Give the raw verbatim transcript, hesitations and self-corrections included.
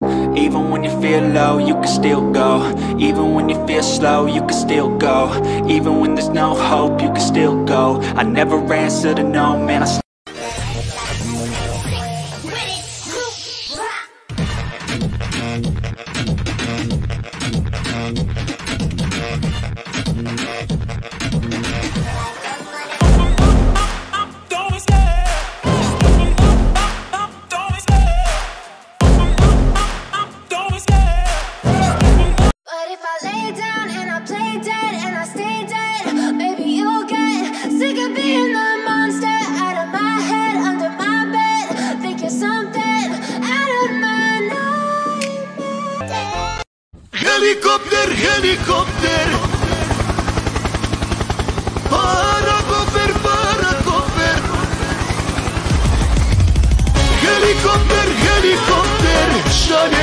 Even when you feel low, you can still go. Even when you feel slow, you can still go. Even when there's no hope, you can still go. I never answer to no, man, I Helikopter, helikopter, parakofer, parakofer. Helikopter, helikopter, şöyle